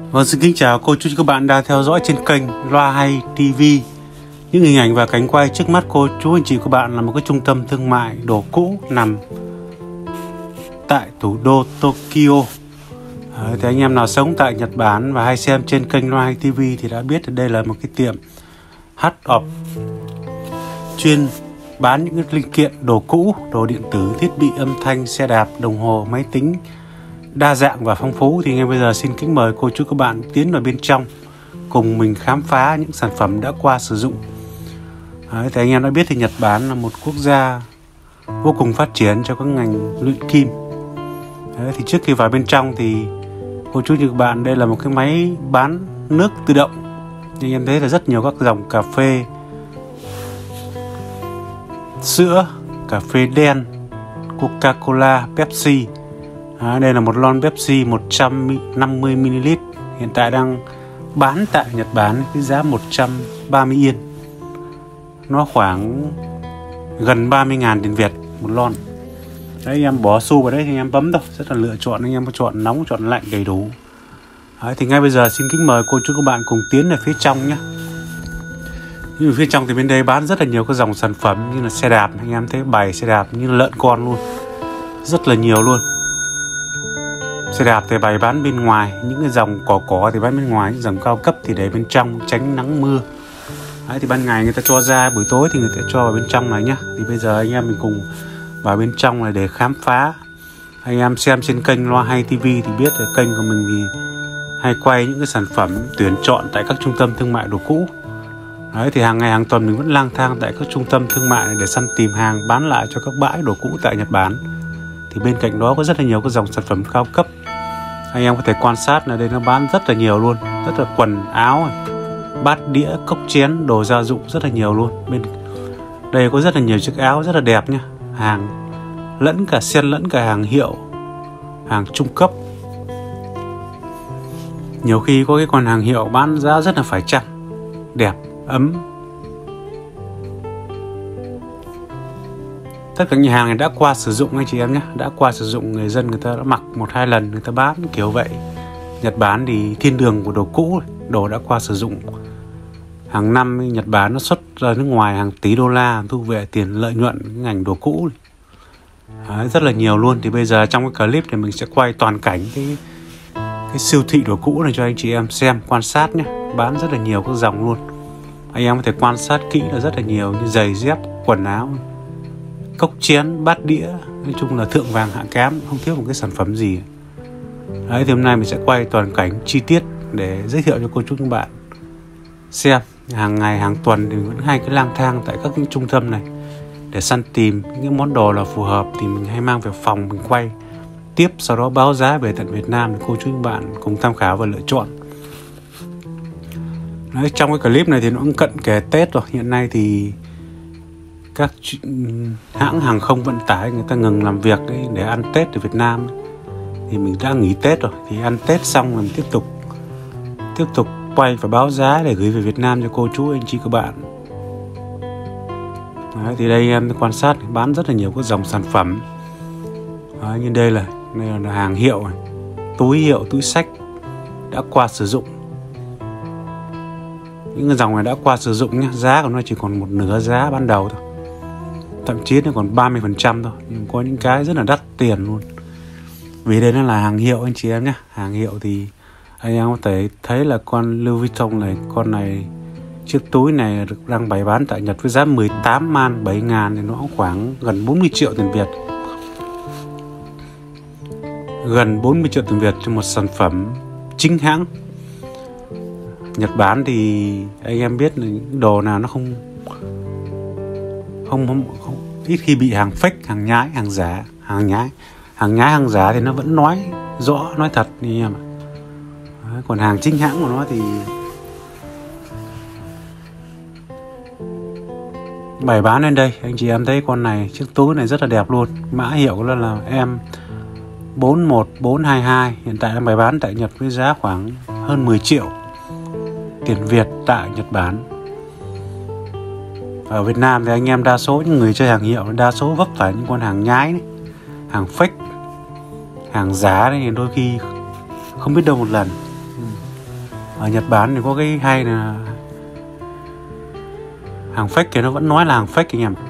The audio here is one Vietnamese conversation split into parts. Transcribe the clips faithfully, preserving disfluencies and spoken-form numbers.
Vâng, xin kính chào cô chú các bạn đang theo dõi trên kênh Loa Hay ti vi. Những hình ảnh và cảnh quay trước mắt cô chú anh chị các bạn là một cái trung tâm thương mại đồ cũ nằm tại thủ đô Tokyo. À, thì anh em nào sống tại Nhật Bản và hay xem trên kênh Loa Hay ti vi thì đã biết đây là một cái tiệm Hard Op chuyên bán những cái linh kiện đồ cũ, đồ điện tử, thiết bị âm thanh, xe đạp, đồng hồ, máy tính đa dạng và phong phú. Thì ngay bây giờ xin kính mời cô chú các bạn tiến vào bên trong cùng mình khám phá những sản phẩm đã qua sử dụng. Đấy, thì anh em đã biết thì Nhật Bản là một quốc gia vô cùng phát triển cho các ngành luyện kim. Đấy, thì trước khi vào bên trong thì cô chú các bạn, đây là một cái máy bán nước tự động. Anh em thấy là rất nhiều các dòng cà phê, sữa, cà phê đen, Coca-Cola, Pepsi. À, đây là một lon Pepsi một trăm năm mươi mi li lít, hiện tại đang bán tại Nhật Bản với giá một trăm ba mươi yên. Nó khoảng gần ba mươi ngàn tiền Việt một lon. Đấy, anh em bỏ xu vào đấy thì anh em bấm thôi, rất là lựa chọn, anh em có chọn nóng, chọn lạnh đầy đủ. Đấy, thì ngay bây giờ xin kính mời cô chú các bạn cùng tiến vào phía trong nhé. Nhưng phía trong thì bên đây bán rất là nhiều các dòng sản phẩm như là xe đạp, anh em thấy bày xe đạp như là lợn con luôn, rất là nhiều luôn. Xe đạp thì bày bán bên ngoài, những cái dòng cỏ cỏ thì bán bên ngoài, những dòng cao cấp thì để bên trong tránh nắng mưa. Đấy, thì ban ngày người ta cho ra, buổi tối thì người ta cho vào bên trong này nhá. Thì bây giờ anh em mình cùng vào bên trong này để khám phá. Anh em xem trên kênh Loa Hay ti vi thì biết là kênh của mình thì hay quay những cái sản phẩm tuyển chọn tại các trung tâm thương mại đồ cũ. Đấy, thì hàng ngày hàng tuần mình vẫn lang thang tại các trung tâm thương mại này để săn tìm hàng bán lại cho các bãi đồ cũ tại Nhật Bản. Thì bên cạnh đó có rất là nhiều các dòng sản phẩm cao cấp. Anh em có thể quan sát là đây nó bán rất là nhiều luôn, rất là quần áo, bát đĩa, cốc chén, đồ gia dụng rất là nhiều luôn. Bên đây có rất là nhiều chiếc áo rất là đẹp nhá, hàng lẫn cả xen lẫn cả hàng hiệu, hàng trung cấp. Nhiều khi có cái con hàng hiệu bán giá rất là phải chăng, đẹp, ấm. Tất cả nhà hàng này đã qua sử dụng anh chị em nhé, đã qua sử dụng, người dân người ta đã mặc một hai lần, người ta bán kiểu vậy. Nhật Bản thì thiên đường của đồ cũ, đồ đã qua sử dụng. Hàng năm Nhật Bản nó xuất ra nước ngoài hàng tỷ đô la, thu về tiền lợi nhuận ngành đồ cũ. Đấy, rất là nhiều luôn. Thì bây giờ trong cái clip này mình sẽ quay toàn cảnh cái cái siêu thị đồ cũ này cho anh chị em xem, quan sát nhé. Bán rất là nhiều các dòng luôn. Anh em có thể quan sát kỹ là rất là nhiều, như giày dép, quần áo, cốc chén, bát đĩa, nói chung là thượng vàng hạ cám, không thiếu một cái sản phẩm gì. Đấy, thì hôm nay mình sẽ quay toàn cảnh chi tiết để giới thiệu cho cô chú các bạn xem. Hàng ngày hàng tuần thì vẫn hay cái lang thang tại các trung tâm này để săn tìm những món đồ là phù hợp thì mình hay mang về phòng mình quay tiếp, sau đó báo giá về tận Việt Nam để cô chú các bạn cùng tham khảo và lựa chọn. Đấy, trong cái clip này thì nó cũng cận kề Tết rồi. Hiện nay thì các hãng hàng không vận tải người ta ngừng làm việc đấy để ăn Tết ở Việt Nam. Thì mình đã nghỉ Tết rồi, thì ăn Tết xong mình tiếp tục tiếp tục quay và báo giá để gửi về Việt Nam cho cô chú anh chị các bạn. Đấy, thì đây em quan sát bán rất là nhiều các dòng sản phẩm. Đấy, như đây là đây là hàng hiệu này, túi hiệu, túi xách đã qua sử dụng. Những cái dòng này đã qua sử dụng nhé, giá của nó chỉ còn một nửa giá ban đầu thôi, thậm chí nó còn ba mươi phần trăm thôi. Nhưng có những cái rất là đắt tiền luôn, vì đây nó là hàng hiệu anh chị em nhé. Hàng hiệu thì anh em có thể thấy là con Louis Vuitton này, con này, chiếc túi này được đang bày bán tại Nhật với giá mười tám man bảy ngàn, thì nó khoảng gần bốn mươi triệu tiền Việt. Gần bốn mươi triệu tiền Việt cho một sản phẩm chính hãng. Nhật Bản thì anh em biết là những đồ nào nó không không không, không ít khi bị hàng fake, hàng nhái, hàng giả, hàng nhái, hàng nhái, hàng giả thì nó vẫn nói rõ, nói thật như anh em ạ. Đấy, còn hàng chính hãng của nó thì bày bán lên đây. Anh chị em thấy con này, chiếc túi này rất là đẹp luôn, mã hiệu của nó là em bốn một bốn hai hai, hiện tại đang bày bán tại Nhật với giá khoảng hơn mười triệu tiền Việt tại Nhật Bản. Ở Việt Nam thì anh em đa số những người chơi hàng hiệu đa số vấp phải những con hàng nhái đấy, hàng fake, hàng giá đấy, đôi khi không biết đâu một lần. Ở Nhật Bản thì có cái hay là hàng fake thì nó vẫn nói là hàng fake anh em.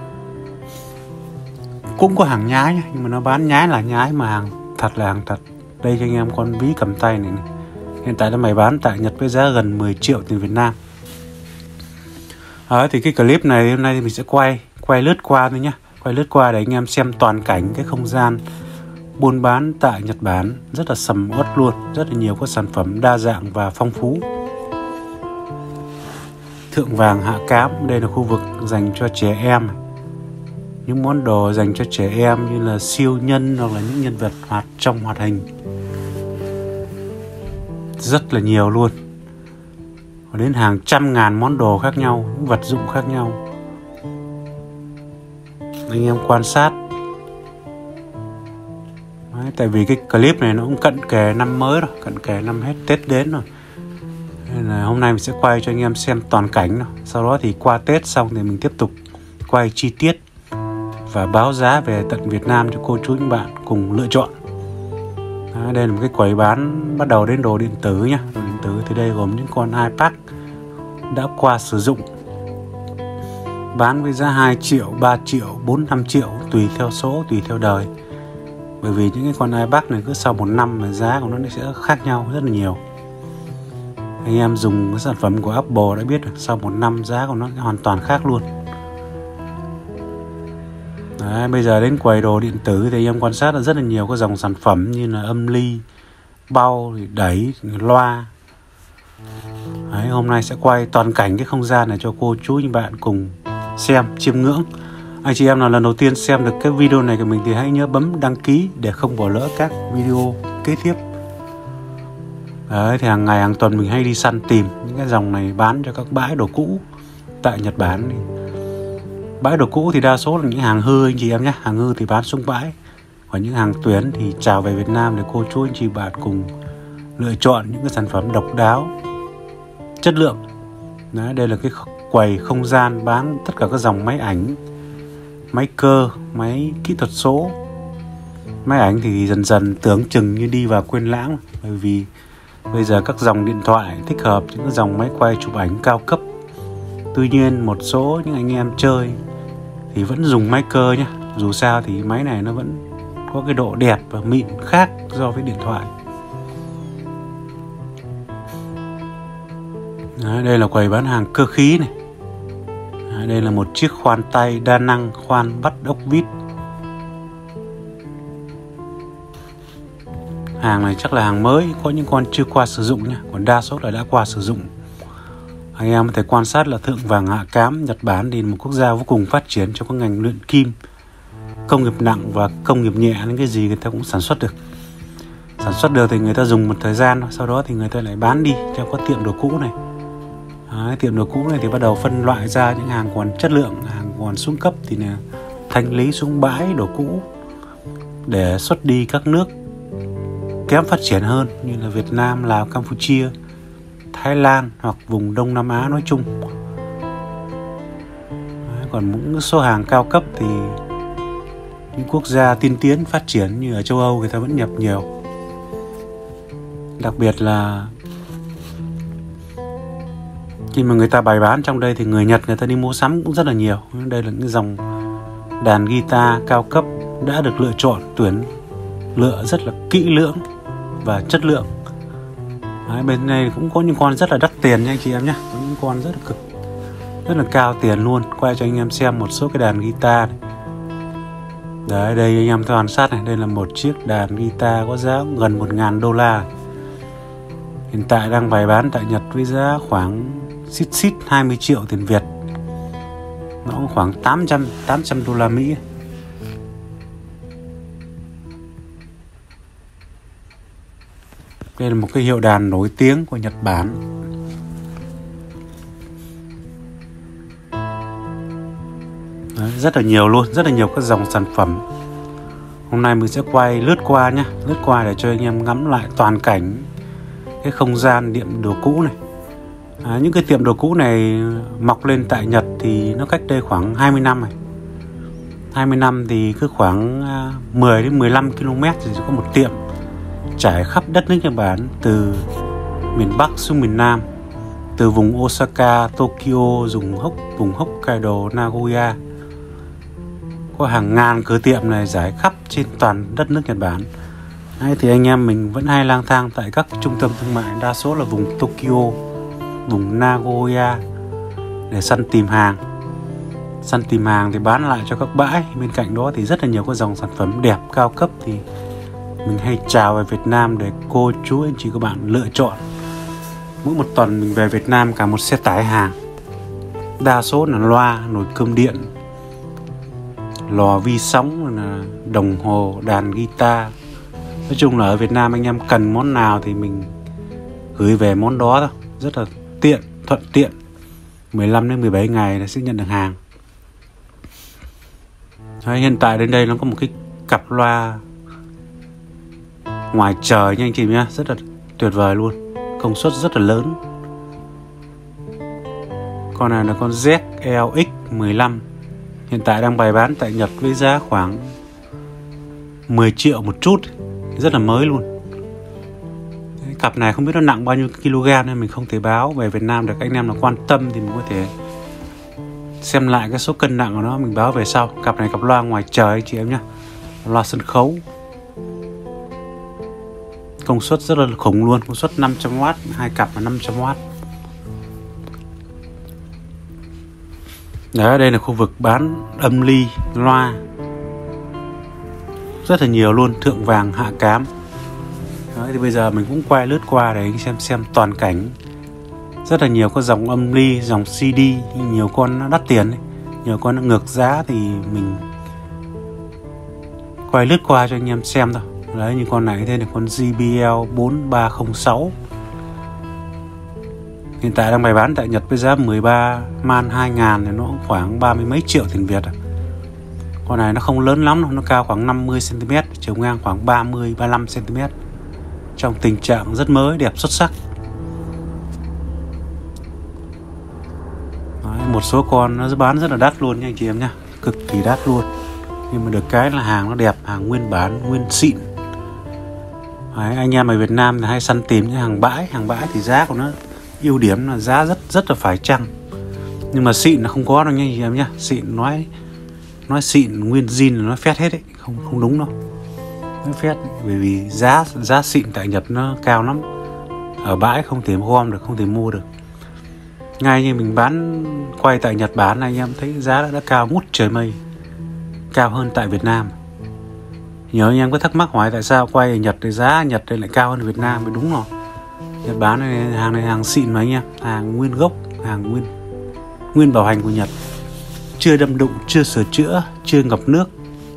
Cũng có hàng nhái nhá, nhưng mà nó bán nhái là nhái mà hàng thật là hàng thật. Đây cho anh em con ví cầm tay này, này. Hiện tại nó mày bán tại Nhật với giá gần mười triệu tiền Việt Nam. Đấy, thì cái clip này hôm nay thì mình sẽ quay quay lướt qua thôi nhá, quay lướt qua để anh em xem toàn cảnh cái không gian buôn bán tại Nhật Bản, rất là sầm uất luôn, rất là nhiều các sản phẩm đa dạng và phong phú. Thượng vàng hạ cám, đây là khu vực dành cho trẻ em, những món đồ dành cho trẻ em như là siêu nhân hoặc là những nhân vật hoạt trong hoạt hình, rất là nhiều luôn. Có đến hàng trăm ngàn món đồ khác nhau, những vật dụng khác nhau. Anh em quan sát. Đấy, tại vì cái clip này nó cũng cận kề năm mới rồi, cận kề năm hết Tết đến rồi, nên là hôm nay mình sẽ quay cho anh em xem toàn cảnh rồi. Sau đó thì qua Tết xong thì mình tiếp tục quay chi tiết và báo giá về tận Việt Nam cho cô chú anh bạn cùng lựa chọn. Đấy, đây là một cái quầy bán bắt đầu đến đồ điện tử nhá. Đồ điện tử thì đây gồm những con iPad đã qua sử dụng, bán với giá hai triệu, ba triệu, bốn, năm triệu, tùy theo số, tùy theo đời. Bởi vì những cái con iPad này cứ sau một năm mà giá của nó sẽ khác nhau rất là nhiều. Anh em dùng cái sản phẩm của Apple đã biết rồi, sau một năm giá của nó hoàn toàn khác luôn. Đấy, bây giờ đến quầy đồ điện tử thì anh em quan sát là rất là nhiều các dòng sản phẩm như là âm ly, bao, đẩy, loa. Đấy, hôm nay sẽ quay toàn cảnh cái không gian này cho cô chú anh bạn cùng xem, chiêm ngưỡng. Anh chị em nào lần đầu tiên xem được cái video này của mình thì hãy nhớ bấm đăng ký để không bỏ lỡ các video kế tiếp. Đấy, thì hàng ngày hàng tuần mình hay đi săn tìm những cái dòng này bán cho các bãi đồ cũ tại Nhật Bản. Bãi đồ cũ thì đa số là những hàng hư anh chị em nhé, hàng hư thì bán xuống bãi. Còn những hàng tuyến thì trào về Việt Nam để cô chú anh chị bạn cùng lựa chọn những cái sản phẩm độc đáo, chất lượng. Đấy, đây là cái quầy không gian bán tất cả các dòng máy ảnh, máy cơ, máy kỹ thuật số. Máy ảnh thì dần dần tưởng chừng như đi vào quên lãng, bởi vì bây giờ các dòng điện thoại thích hợp những cái dòng máy quay chụp ảnh cao cấp. Tuy nhiên một số những anh em chơi thì vẫn dùng máy cơ nhé. Dù sao thì máy này nó vẫn có cái độ đẹp và mịn khác so với điện thoại. Đấy, đây là quầy bán hàng cơ khí này. Đấy, đây là một chiếc khoan tay đa năng, khoan bắt ốc vít. Hàng này chắc là hàng mới, có những con chưa qua sử dụng nha, còn đa số là đã qua sử dụng. Anh em có thể quan sát là thượng vàng hạ cám. Nhật Bản thì là một quốc gia vô cùng phát triển trong các ngành luyện kim, công nghiệp nặng và công nghiệp nhẹ, nên cái gì người ta cũng sản xuất được. Sản xuất được thì người ta dùng một thời gian, sau đó thì người ta lại bán đi cho các tiệm đồ cũ này. Đấy, tiệm đồ cũ này thì bắt đầu phân loại ra những hàng còn chất lượng, hàng còn xuống cấp thì là thanh lý xuống bãi đồ cũ để xuất đi các nước kém phát triển hơn như là Việt Nam, Lào, Campuchia, Thái Lan hoặc vùng Đông Nam Á nói chung. Đấy, còn những số hàng cao cấp thì những quốc gia tiên tiến phát triển như ở châu Âu người ta vẫn nhập nhiều. Đặc biệt là khi mà người ta bày bán trong đây thì người Nhật người ta đi mua sắm cũng rất là nhiều. Đây là những dòng đàn guitar cao cấp đã được lựa chọn, tuyển lựa rất là kỹ lưỡng và chất lượng. Đấy, bên này cũng có những con rất là đắt tiền nha anh chị em nhé, có những con rất là cực, rất là cao tiền luôn. Quay cho anh em xem một số cái đàn guitar này. Đấy, đây anh em quan sát này, đây là một chiếc đàn guitar có giá gần một ngàn đô la. Hiện tại đang bày bán tại Nhật với giá khoảng xít xít hai mươi triệu tiền Việt. Nó cũng khoảng tám trăm đô la Mỹ. Đây là một cái hiệu đàn nổi tiếng của Nhật Bản. Đấy, rất là nhiều luôn, rất là nhiều các dòng sản phẩm. Hôm nay mình sẽ quay lướt qua nhé, lướt qua để cho anh em ngắm lại toàn cảnh cái không gian tiệm đồ cũ này. À, những cái tiệm đồ cũ này mọc lên tại Nhật thì nó cách đây khoảng hai mươi năm này. hai mươi năm thì cứ khoảng mười đến mười lăm ki lô mét thì có một tiệm trải khắp đất nước Nhật Bản, từ miền Bắc xuống miền Nam, từ vùng Osaka, Tokyo, dùng hốc vùng Hokkaido, Nagoya. Có hàng ngàn cửa tiệm này rải khắp trên toàn đất nước Nhật Bản. Đấy, thì anh em mình vẫn hay lang thang tại các trung tâm thương mại, đa số là vùng Tokyo, vùng Nagoya để săn tìm hàng. Săn tìm hàng thì bán lại cho các bãi. Bên cạnh đó thì rất là nhiều các dòng sản phẩm đẹp, cao cấp thì mình hay chào về Việt Nam để cô chú anh chị các bạn lựa chọn. Mỗi một tuần mình về Việt Nam cả một xe tải hàng. Đa số là loa, nồi cơm điện, lò vi sóng, là đồng hồ, đàn guitar. Nói chung là ở Việt Nam anh em cần món nào thì mình gửi về món đó thôi. Rất là tiện, thuận tiện. mười lăm đến mười bảy ngày là sẽ nhận được hàng. Đấy, hiện tại đến đây nó có một cái cặp loa ngoài trời nha anh chị nhá, rất là tuyệt vời luôn, công suất rất là lớn. Con này là con Z L X mười lăm, hiện tại đang bày bán tại Nhật với giá khoảng mười triệu một chút, rất là mới luôn. Đấy, cặp này không biết nó nặng bao nhiêu kg nên mình không thể báo về Việt Nam được. Anh em nào quan tâm thì mình có thể xem lại cái số cân nặng của nó, mình báo về sau. Cặp này cặp loa ngoài trời anh chị em nhé, loa sân khấu, công suất rất là khủng luôn, công suất năm trăm oát, hai cặp là năm trăm oát. Đấy, đây là khu vực bán âm ly, loa, rất là nhiều luôn, thượng vàng hạ cám. Đấy, thì bây giờ mình cũng quay lướt qua để xem xem toàn cảnh. Rất là nhiều các dòng âm ly, dòng xê đê, nhiều con nó đắt tiền ấy. Nhiều con nó ngược giá thì mình quay lướt qua cho anh em xem thôi. Đấy, như con này tên là con J B L bốn ba không sáu. Hiện tại đang bày bán tại Nhật với giá mười ba man hai ngàn thì nó khoảng ba mươi mấy triệu tiền Việt. Con này nó không lớn lắm đâu, nó cao khoảng năm mươi xăng ti mét, chiều ngang khoảng ba mươi ba mươi lăm xăng ti mét. Trong tình trạng rất mới, đẹp, xuất sắc. Đấy, một số con nó bán rất là đắt luôn nha anh chị em nhá, cực kỳ đắt luôn. Nhưng mà được cái là hàng nó đẹp, hàng nguyên bản, nguyên xịn. Đấy, anh em ở Việt Nam thì hay săn tìm những hàng bãi. Hàng bãi thì giá của nó, ưu điểm là giá rất rất là phải chăng. Nhưng mà xịn là không có đâu nha anh chị em nhá. Xịn nói nói xịn nguyên zin là nó phét hết ấy, không không đúng đâu. Nó phét bởi vì giá giá xịn tại Nhật nó cao lắm. Ở bãi không thể gom được, không thể mua được. Ngay như mình bán quay tại Nhật Bản này, anh em thấy giá đã, đã cao ngút trời mây, cao hơn tại Việt Nam. Nhiều anh em có thắc mắc hỏi tại sao quay ở Nhật thì giá Nhật đây lại cao hơn Việt Nam, thì đúng rồi. Nhật Bản này, hàng này hàng xịn mà anh em, hàng nguyên gốc, hàng nguyên nguyên bảo hành của Nhật, chưa đâm đụng, chưa sửa chữa, chưa ngập nước.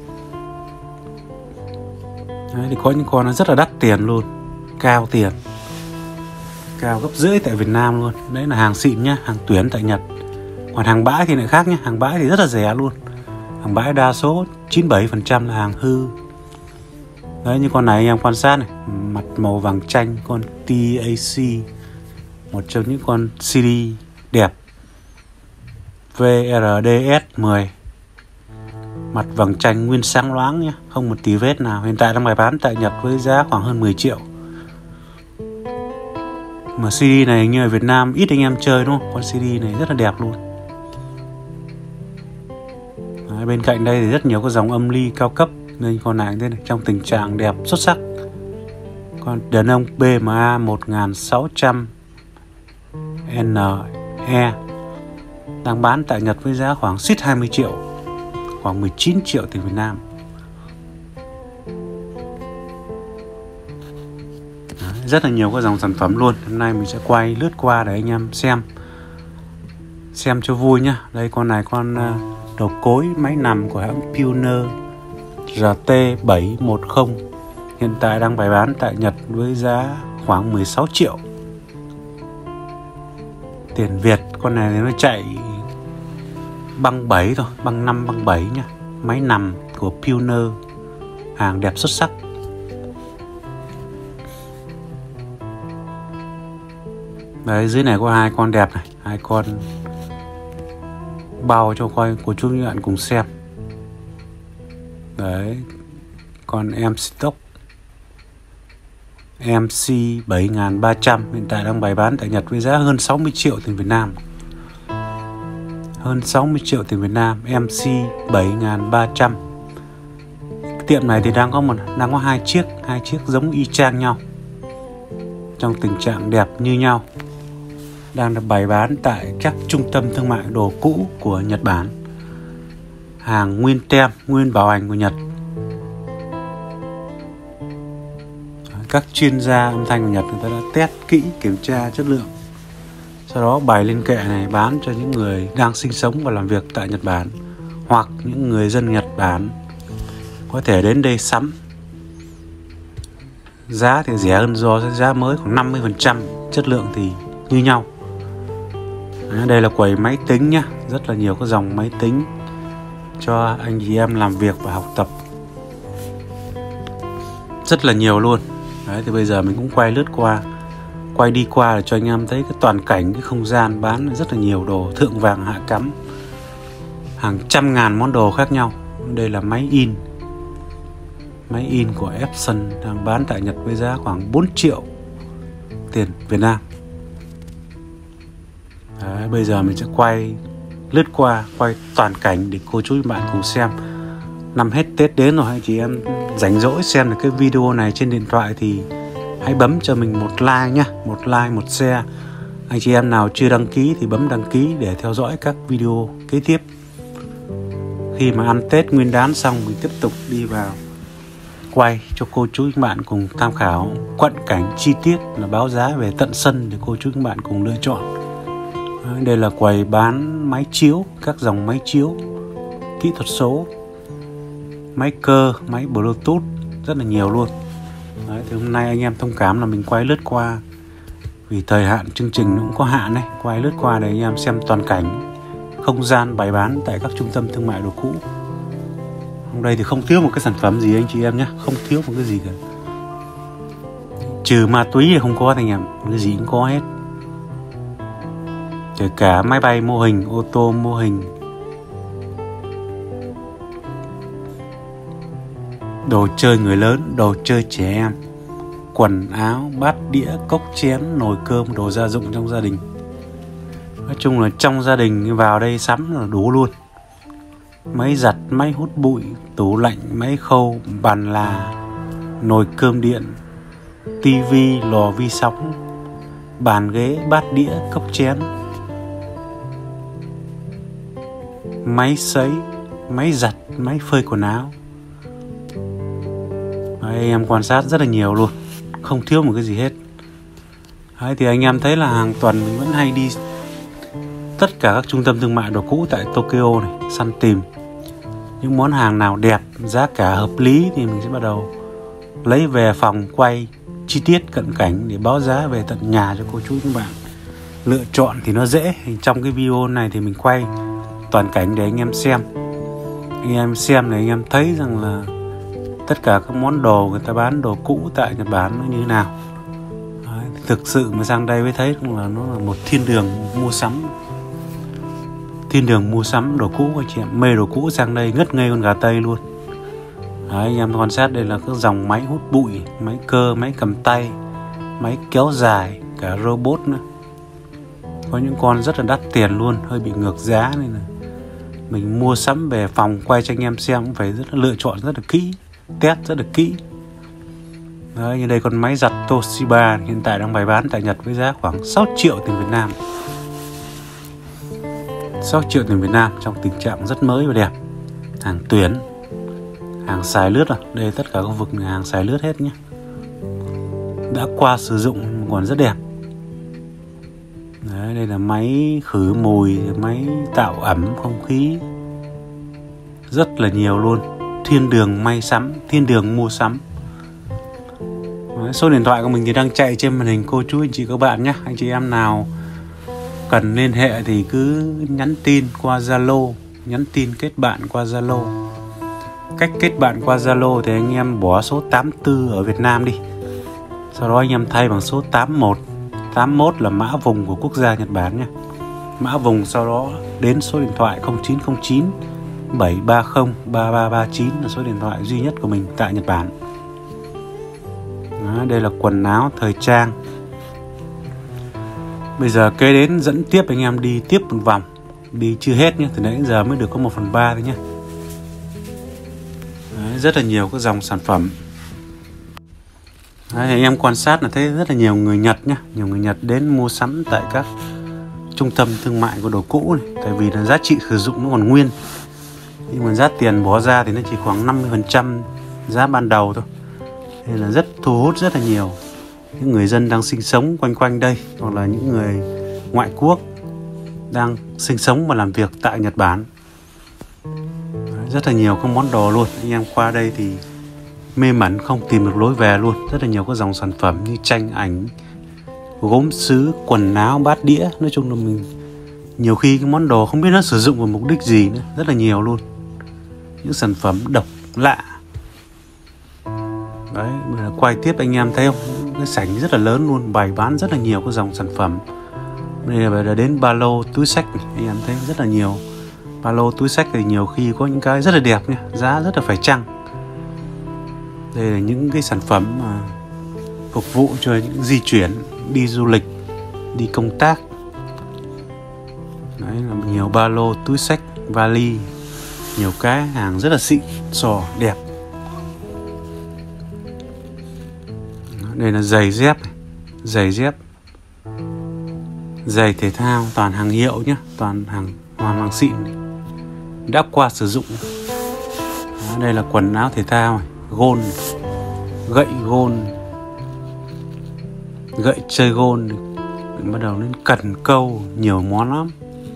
Đấy, thì có những con nó rất là đắt tiền luôn, cao tiền, cao gấp rưỡi tại Việt Nam luôn. Đấy là hàng xịn nhá, hàng tuyển tại Nhật. Còn hàng bãi thì lại khác nhá, hàng bãi thì rất là rẻ luôn. Hàng bãi đa số chín mươi bảy phần trăm là hàng hư. Đấy, như con này anh em quan sát này, mặt màu vàng chanh, con T A C, một trong những con xê đê đẹp, V R D S mười, mặt vàng chanh nguyên sáng loáng nhé, không một tí vết nào. Hiện tại đang bày bán tại Nhật với giá khoảng hơn mười triệu. Mà xê đê này như ở Việt Nam ít anh em chơi đúng không? Con xê đê này rất là đẹp luôn. Đấy, bên cạnh đây thì rất nhiều các dòng âm ly cao cấp. Nên con này thế này, trong tình trạng đẹp, xuất sắc. Con đàn ông B M A một nghìn sáu trăm N E đang bán tại Nhật với giá khoảng xít hai mươi triệu, khoảng mười chín triệu tiền Việt Nam. Đấy, rất là nhiều các dòng sản phẩm luôn. Hôm nay mình sẽ quay lướt qua để anh em xem xem cho vui nhá. Đây, con này con uh, đầu cối máy nằm của hãng Pioneer R T bảy một không, hiện tại đang bày bán tại Nhật với giá khoảng mười sáu triệu tiền Việt. Con này nó chạy băng bảy thôi, băng năm, băng bảy nhá. Máy nằm của Pioneer, hàng đẹp xuất sắc. Đấy, dưới này có hai con đẹp này, hai con bao cho coi của chú bạn cùng xem. Đấy, con em stock em xê bảy nghìn ba trăm hiện tại đang bày bán tại Nhật với giá hơn sáu mươi triệu tiền Việt Nam. Hơn sáu mươi triệu tiền Việt Nam, em xê bảy nghìn ba trăm. Tiệm này thì đang có một đang có hai chiếc, hai chiếc giống y chang nhau, trong tình trạng đẹp như nhau, đang được bày bán tại các trung tâm thương mại đồ cũ của Nhật Bản. Hàng nguyên tem, nguyên bảo hành của Nhật. Các chuyên gia âm thanh của Nhật người ta đã test kỹ, kiểm tra chất lượng, sau đó bày lên kệ này bán cho những người đang sinh sống và làm việc tại Nhật Bản, hoặc những người dân Nhật Bản có thể đến đây sắm. Giá thì rẻ hơn do giá mới khoảng năm mươi phần trăm, chất lượng thì như nhau. Đây là quầy máy tính nhá, rất là nhiều các dòng máy tính cho anh chị em làm việc và học tập, rất là nhiều luôn. Đấy, thì bây giờ mình cũng quay lướt qua, quay đi qua để cho anh em thấy cái toàn cảnh cái không gian bán rất là nhiều đồ thượng vàng hạ cắm, hàng trăm ngàn món đồ khác nhau. Đây là máy in, máy in của Epson đang bán tại Nhật với giá khoảng bốn triệu tiền Việt Nam. Đấy, bây giờ mình sẽ quay lướt qua, quay toàn cảnh để cô chú bạn cùng xem. Năm hết Tết đến rồi, anh chị em rảnh rỗi xem được cái video này trên điện thoại thì hãy bấm cho mình một like nhá, một like, một share. Anh chị em nào chưa đăng ký thì bấm đăng ký để theo dõi các video kế tiếp. Khi mà ăn Tết Nguyên đán xong mình tiếp tục đi vào quay cho cô chú các bạn cùng tham khảo quận cảnh chi tiết, là báo giá về tận sân để cô chú các bạn cùng lựa chọn. Đây là quầy bán máy chiếu, các dòng máy chiếu kỹ thuật số, máy cơ, máy Bluetooth, rất là nhiều luôn. Đấy, thì hôm nay anh em thông cảm là mình quay lướt qua vì thời hạn chương trình cũng có hạn đấy, quay lướt qua để anh em xem toàn cảnh không gian bày bán tại các trung tâm thương mại đồ cũ. Hôm nay thì không thiếu một cái sản phẩm gì anh chị em nhé, không thiếu một cái gì cả, trừ ma túy thì không có anh em, cái gì cũng có hết, kể cả máy bay mô hình, ô tô mô hình, đồ chơi người lớn, đồ chơi trẻ em, quần áo, bát đĩa, cốc chén, nồi cơm, đồ gia dụng trong gia đình. Nói chung là trong gia đình vào đây sắm là đủ luôn. Máy giặt, máy hút bụi, tủ lạnh, máy khâu, bàn là, nồi cơm điện, tivi, lò vi sóng, bàn ghế, bát đĩa, cốc chén, máy sấy, máy giặt, máy phơi quần áo. Đấy, anh em quan sát rất là nhiều luôn, không thiếu một cái gì hết. Đấy, thì anh em thấy là hàng tuần mình vẫn hay đi tất cả các trung tâm thương mại đồ cũ tại Tokyo này, săn tìm những món hàng nào đẹp, giá cả hợp lý thì mình sẽ bắt đầu lấy về phòng quay chi tiết cận cảnh để báo giá về tận nhà cho cô chú các bạn lựa chọn thì nó dễ. Trong cái video này thì mình quay toàn cảnh để anh em xem, anh em xem để anh em thấy rằng là tất cả các món đồ người ta bán đồ cũ tại Nhật Bản nó như thế nào. Đấy, thực sự mà sang đây mới thấy là nó là một thiên đường mua sắm, thiên đường mua sắm đồ cũ. Anh chị em mê đồ cũ sang đây ngất ngây con gà Tây luôn. Đấy, anh em quan sát đây là các dòng máy hút bụi, máy cơ, máy cầm tay, máy kéo dài, cả robot nữa. Có những con rất là đắt tiền luôn, hơi bị ngược giá nên là mình mua sắm về phòng quay cho anh em xem cũng phải rất là lựa chọn rất là kỹ, test rất là kỹ. Đấy, như đây con máy giặt Toshiba hiện tại đang bày bán tại Nhật với giá khoảng sáu triệu tiền Việt Nam. sáu triệu tiền Việt Nam trong tình trạng rất mới và đẹp. Hàng tuyển, hàng xài lướt rồi. Đây tất cả khu vực là hàng xài lướt hết nhé, đã qua sử dụng còn rất đẹp. Đấy, đây là máy khử mùi, máy tạo ẩm không khí, rất là nhiều luôn. Thiên đường may sắm, thiên đường mua sắm. Đấy, số điện thoại của mình thì đang chạy trên màn hình cô chú anh chị các bạn nhé. Anh chị em nào cần liên hệ thì cứ nhắn tin qua Zalo, nhắn tin kết bạn qua Zalo. Cách kết bạn qua Zalo thì anh em bỏ số tám tư ở Việt Nam đi, sau đó anh em thay bằng số tám mốt. tám mốt là mã vùng của quốc gia Nhật Bản nhé. Mã vùng sau đó đến số điện thoại không chín không chín bảy ba không ba ba ba chín là số điện thoại duy nhất của mình tại Nhật Bản. Đó, đây là quần áo thời trang. Bây giờ kế đến dẫn tiếp anh em đi tiếp một vòng. Đi chưa hết nhé, từ nãy đến giờ mới được có một phần ba thôi nhé. Đấy, rất là nhiều các dòng sản phẩm. Đấy, anh em quan sát là thấy rất là nhiều người Nhật nhé. Nhiều người Nhật đến mua sắm tại các trung tâm thương mại của đồ cũ này. Tại vì là giá trị sử dụng nó còn nguyên, nhưng mà giá tiền bỏ ra thì nó chỉ khoảng năm mươi phần trăm giá ban đầu thôi. Nên là rất thu hút rất là nhiều những người dân đang sinh sống quanh quanh đây, hoặc là những người ngoại quốc đang sinh sống và làm việc tại Nhật Bản. Đấy, rất là nhiều các món đồ luôn. Anh em qua đây thì mê mẩn không tìm được lối về luôn. Rất là nhiều các dòng sản phẩm như tranh ảnh, gốm sứ, quần áo, bát đĩa. Nói chung là mình nhiều khi cái món đồ không biết nó sử dụng vào mục đích gì nữa. Rất là nhiều luôn. Những sản phẩm độc lạ. Đấy, bây giờ quay tiếp anh em thấy không? Cái sảnh rất là lớn luôn, bày bán rất là nhiều các dòng sản phẩm. Đây là đến ba lô, túi xách này. Anh em thấy rất là nhiều ba lô, túi xách thì nhiều khi có những cái rất là đẹp nha, giá rất là phải chăng. Đây là những cái sản phẩm mà phục vụ cho những di chuyển, đi du lịch, đi công tác. Đấy là nhiều ba lô, túi xách, vali, nhiều cái hàng rất là xịn sò, đẹp. Đây là giày dép, giày dép, giày thể thao, toàn hàng hiệu nhé, toàn hàng hoàn hàng xịn, đã qua sử dụng. Đó, đây là quần áo thể thao, gôn, gậy gôn, gậy chơi gôn, bắt đầu đến cần câu, nhiều món lắm.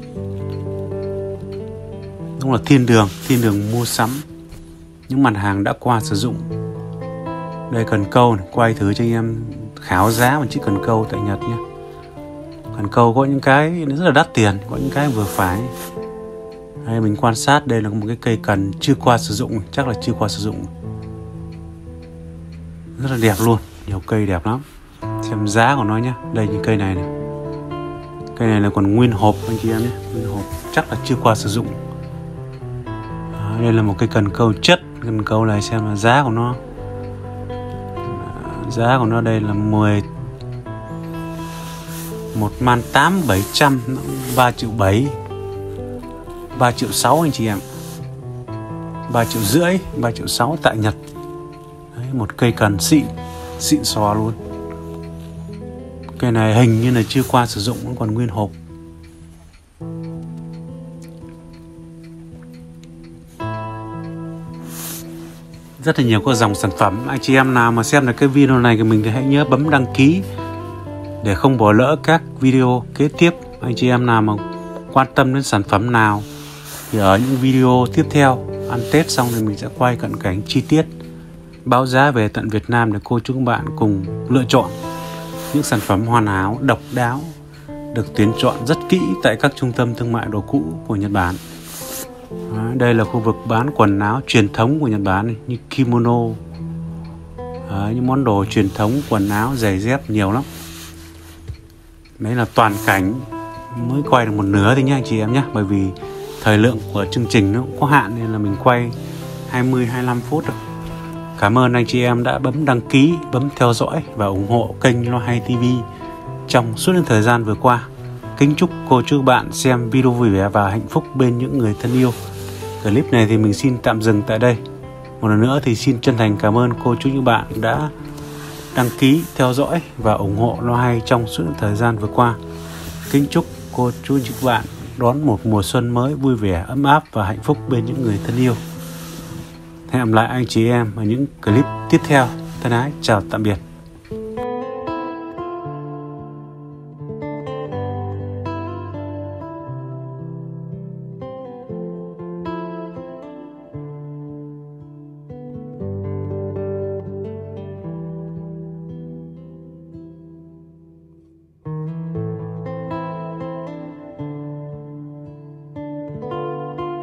Đúng là thiên đường, thiên đường mua sắm những mặt hàng đã qua sử dụng. Đây cần câu này, quay thử cho anh em khảo giá một chiếc cần câu tại Nhật nhé. Cần câu có những cái rất là đắt tiền, có những cái vừa phải. Đây mình quan sát, đây là một cái cây cần chưa qua sử dụng, chắc là chưa qua sử dụng. Rất là đẹp luôn, nhiều cây đẹp lắm. Xem giá của nó nhé. Đây những cây này này. Cây này là còn nguyên hộp anh chị em nhé, nguyên hộp, chắc là chưa qua sử dụng. Đó, đây là một cây cần câu chất. Cần câu này xem là giá của nó. Giá của nó đây là mười một man tám bảy trăm, ba triệu bảy, ba triệu sáu anh chị em, ba triệu rưỡi, ba triệu sáu tại Nhật. Đấy, một cây cần xịn, xịn xò luôn. Cây này hình như là chưa qua sử dụng, nó còn nguyên hộp. Rất là nhiều các dòng sản phẩm. Anh chị em nào mà xem được cái video này của mình thì hãy nhớ bấm đăng ký để không bỏ lỡ các video kế tiếp. Anh chị em nào mà quan tâm đến sản phẩm nào thì ở những video tiếp theo, ăn Tết xong thì mình sẽ quay cận cảnh chi tiết, báo giá về tận Việt Nam để cô chú các bạn cùng lựa chọn những sản phẩm hoàn hảo, độc đáo, được tuyển chọn rất kỹ tại các trung tâm thương mại đồ cũ của Nhật Bản. Đó, đây là khu vực bán quần áo truyền thống của Nhật Bản này, như kimono. Đó, những món đồ truyền thống, quần áo, giày dép nhiều lắm. Đấy là toàn cảnh, mới quay được một nửa thôi nha anh chị em nhé. Bởi vì thời lượng của chương trình nó cũng có hạn nên là mình quay hai mươi hai mươi lăm phút rồi. Cảm ơn anh chị em đã bấm đăng ký, bấm theo dõi và ủng hộ kênh Loa Hay ti vi trong suốt những thời gian vừa qua. Kính chúc cô chú bạn xem video vui vẻ và hạnh phúc bên những người thân yêu. Clip này thì mình xin tạm dừng tại đây. Một lần nữa thì xin chân thành cảm ơn cô chú những bạn đã đăng ký, theo dõi và ủng hộ Loa Hay trong suốt thời gian vừa qua. Kính chúc cô chú những bạn đón một mùa xuân mới vui vẻ, ấm áp và hạnh phúc bên những người thân yêu. Hẹn gặp lại anh chị em ở những clip tiếp theo. Thân ái, chào tạm biệt.